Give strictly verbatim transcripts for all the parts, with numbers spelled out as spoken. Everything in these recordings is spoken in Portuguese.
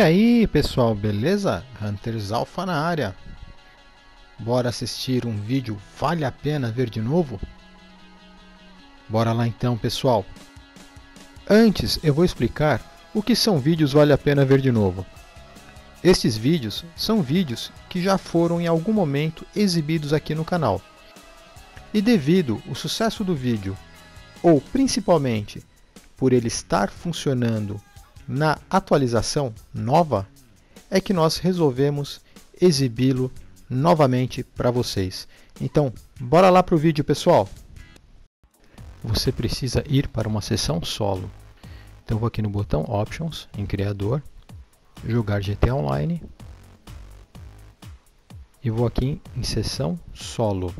E aí pessoal, beleza? Hunters Alpha na área. Bora assistir um vídeo vale a pena ver de novo? Bora lá então pessoal. Antes eu vou explicar o que são vídeos vale a pena ver de novo. Estes vídeos são vídeos que já foram em algum momento exibidos aqui no canal. E devido ao sucesso do vídeo, ou principalmente por ele estar funcionando na atualização nova, é que nós resolvemos exibi-lo novamente para vocês. Então, bora lá para o vídeo, pessoal! Você precisa ir para uma sessão solo. Então, vou aqui no botão Options, em Criador, jogar G T A Online, e vou aqui em sessão solo.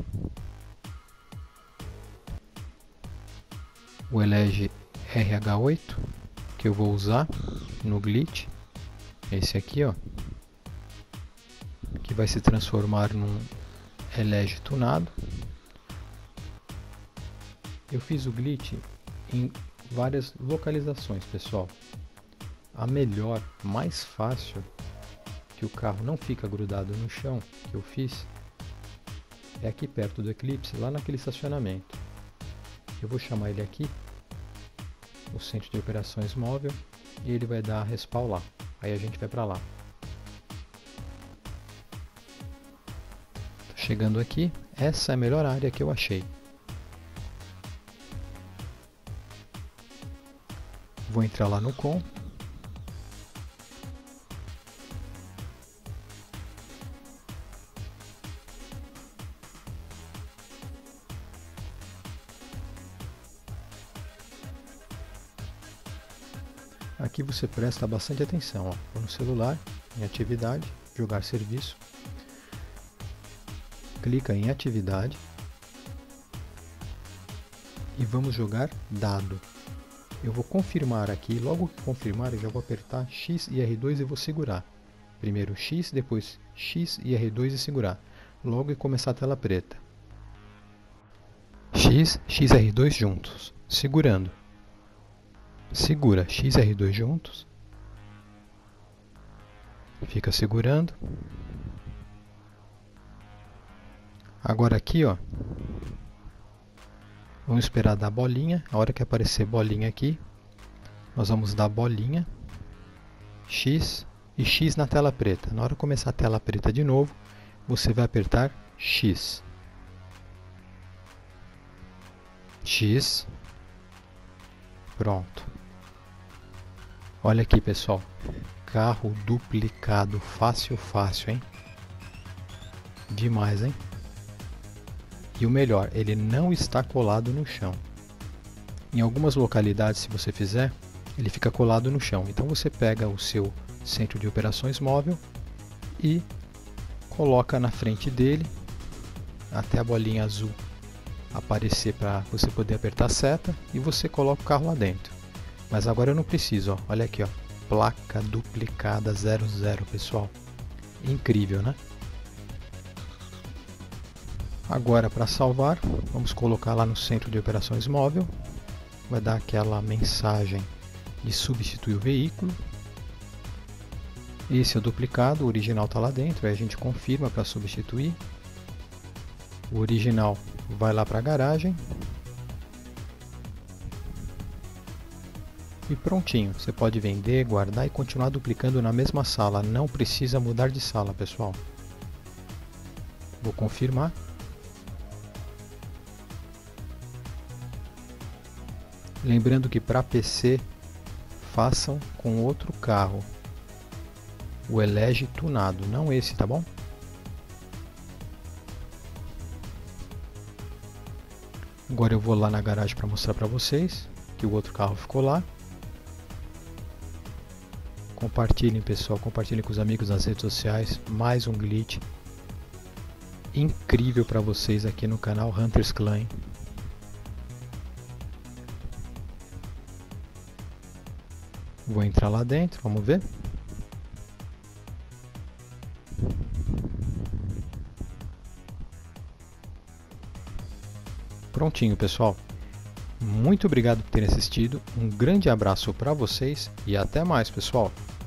O elege R H oito, que eu vou usar no glitch, esse aqui, ó, que vai se transformar num elege tunado. Eu fiz o glitch em várias localizações, pessoal. A melhor, mais fácil, que o carro não fica grudado no chão, que eu fiz, é aqui perto do Eclipse, lá naquele estacionamento. Eu vou chamar ele aqui, o centro de operações móvel, e ele vai dar respawn lá. Aí a gente vai para lá. Tô chegando aqui, essa é a melhor área que eu achei. Vou entrar lá no com. Aqui você presta bastante atenção, ó. Vou no celular, em atividade, jogar serviço, clica em atividade e vamos jogar dado. Eu vou confirmar aqui, logo que confirmar eu já vou apertar X e R dois e vou segurar. Primeiro X, depois X e R dois e segurar. Logo que começar a tela preta. X, X R dois juntos, segurando. Segura X R dois juntos, fica segurando. Agora aqui, ó, vamos esperar dar bolinha. A hora que aparecer bolinha aqui, nós vamos dar bolinha, X e X na tela preta. Na hora que começar a tela preta de novo, você vai apertar X. X. Pronto. Olha aqui, pessoal, carro duplicado, fácil, fácil, hein? Demais, hein? E o melhor, ele não está colado no chão. Em algumas localidades, se você fizer, ele fica colado no chão. Então você pega o seu centro de operações móvel e coloca na frente dele, até a bolinha azul aparecer para você poder apertar a seta, e você coloca o carro lá dentro. Mas agora eu não preciso, ó. Olha aqui, ó, placa duplicada zero zero, pessoal. Incrível, né? Agora, para salvar, vamos colocar lá no centro de operações móvel. Vai dar aquela mensagem de substituir o veículo. Esse é o duplicado, o original está lá dentro, aí a gente confirma para substituir. O original vai lá para a garagem. E prontinho, você pode vender, guardar e continuar duplicando na mesma sala. Não precisa mudar de sala, pessoal. Vou confirmar. Lembrando que para P C, façam com outro carro. O elege tunado, não esse, tá bom? Agora eu vou lá na garagem para mostrar para vocês que o outro carro ficou lá. Compartilhem, pessoal, compartilhem com os amigos nas redes sociais. Mais um glitch incrível para vocês aqui no canal Hunters Clan. Vou entrar lá dentro, vamos ver. Prontinho, pessoal. Muito obrigado por terem assistido. Um grande abraço para vocês e até mais, pessoal.